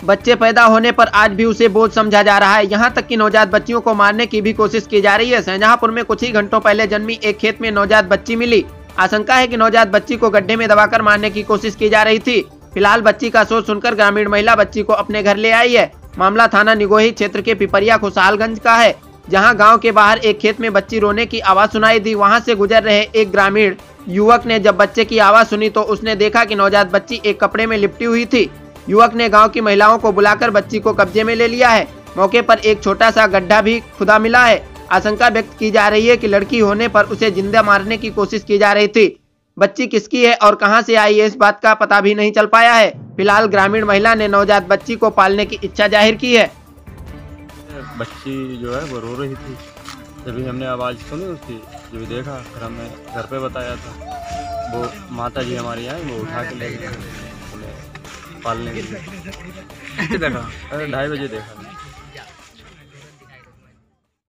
बच्चे पैदा होने पर आज भी उसे बोझ समझा जा रहा है। यहाँ तक कि नवजात बच्चियों को मारने की भी कोशिश की जा रही है। शाहजहांपुर में कुछ ही घंटों पहले जन्मी एक खेत में नवजात बच्ची मिली। आशंका है कि नवजात बच्ची को गड्ढे में दबाकर मारने की कोशिश की जा रही थी। फिलहाल बच्ची का शोर सुनकर ग्रामीण महिला बच्ची को अपने घर ले आई है। मामला थाना निगोही क्षेत्र के पिपरिया खुशहालगंज का है, जहां गांव के बाहर एक खेत में बच्ची रोने की आवाज सुनाई दी। वहां से गुजर रहे एक ग्रामीण युवक ने जब बच्चे की आवाज सुनी तो उसने देखा कि नवजात बच्ची एक कपड़े में लिपटी हुई थी। युवक ने गांव की महिलाओं को बुलाकर बच्ची को कब्जे में ले लिया है। मौके पर एक छोटा सा गड्ढा भी खुदा मिला है। आशंका व्यक्त की जा रही है कि लड़की होने पर उसे जिंदा मारने की कोशिश की जा रही थी। बच्ची किसकी है और कहां से आई है, इस बात का पता भी नहीं चल पाया है। फिलहाल ग्रामीण महिला ने नवजात बच्ची को पालने की इच्छा जाहिर की है। बच्ची जो है वो रो रही थी, जब हमने आवाज़ सुनी उसकी, जब देखा फिर हमने घर पे बताया था। वो माता जी हमारी आई, वो उठा के ले गए पालने के लिए। देखा 2:30 बजे देखा।